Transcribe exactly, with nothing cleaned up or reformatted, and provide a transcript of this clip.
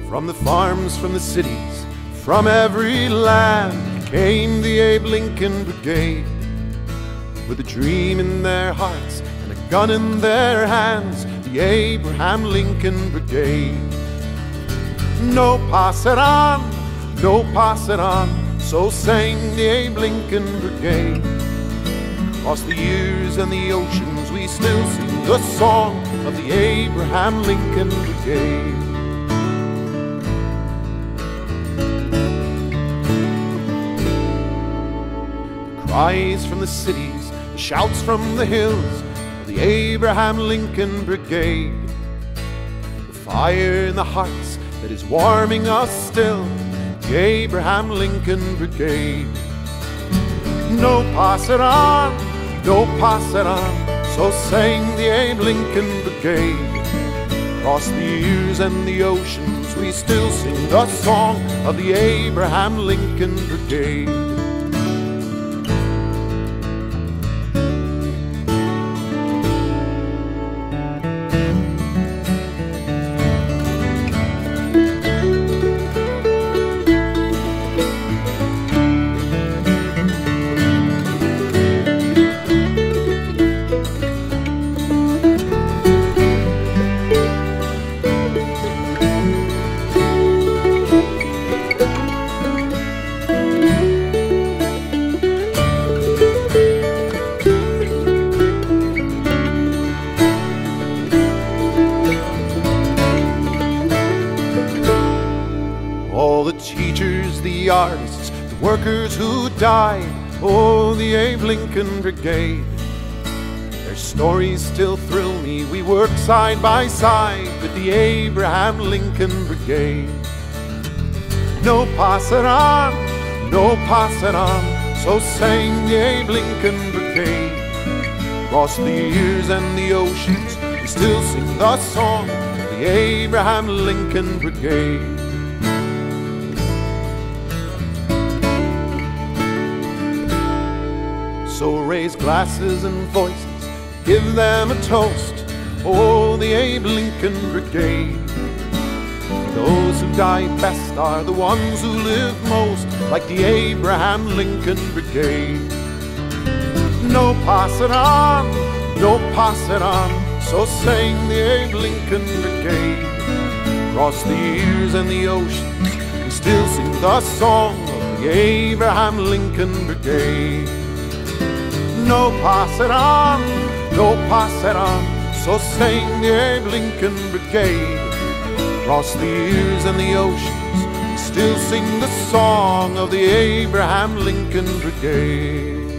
From the farms, from the cities, from every land came the Abe Lincoln Brigade, with a dream in their hearts and a gun in their hands, the Abraham Lincoln Brigade. No pasaran, no pasaran, so sang the Abe Lincoln Brigade. Across the years and the oceans we still sing the song of the Abraham Lincoln Brigade. Cries from the cities, the shouts from the hills of the Abraham Lincoln Brigade. The fire in the hearts that is warming us still, the Abraham Lincoln Brigade. No pasaran, no pasaran, so sang the Abe Lincoln Brigade. Across the years and the oceans we still sing the song of the Abraham Lincoln Brigade. All the teachers, the artists, the workers who died, oh, the Abe Lincoln Brigade. Their stories still thrill me, we work side by side with the Abraham Lincoln Brigade. No pasaran, no pasaran, so sang the Abe Lincoln Brigade. Across the years and the oceans, we still sing the song of the Abraham Lincoln Brigade. So raise glasses and voices, give them a toast, oh, the Abe Lincoln Brigade. Those who die best are the ones who live most, like the Abraham Lincoln Brigade. No pasaran, no pasaran, so sang the Abe Lincoln Brigade. Across the years and the oceans, we still sing the song of the Abraham Lincoln Brigade. No pasaran, no pasaran, so sang the Abe Lincoln Brigade. Across the years and the oceans, we still sing the song of the Abraham Lincoln Brigade.